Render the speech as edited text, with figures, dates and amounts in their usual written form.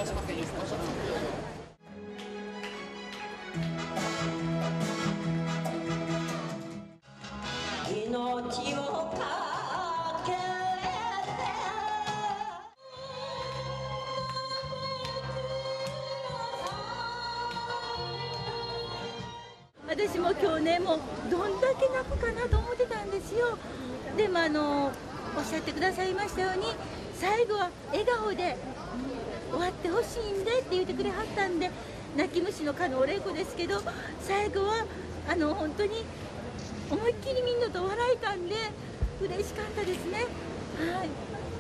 はしませんよ。 命をかけて私も今日ね、もうどんだけ泣くかなと思ってたんですよ。でもおっしゃってくださいましたように、最後は笑顔で終わってほしいんでって言ってくれはったんで、泣き虫の加納玲子ですけど、最後は本当に思いっきりみんなと笑えたんで嬉しかったですね。はい。